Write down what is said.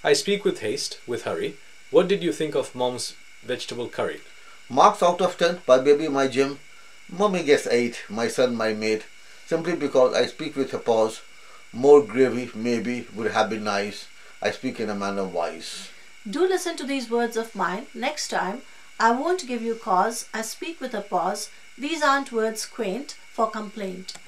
I speak with haste, with hurry. What did you think of mom's vegetable curry? Marks out of 10 by baby my gym. Mommy gets 8, my son my maid. Simply because I speak with a pause. More gravy maybe would have been nice. I speak in a manner wise. Do listen to these words of mine. Next time, I won't give you cause. I speak with a pause. These aren't words quaint for complaint.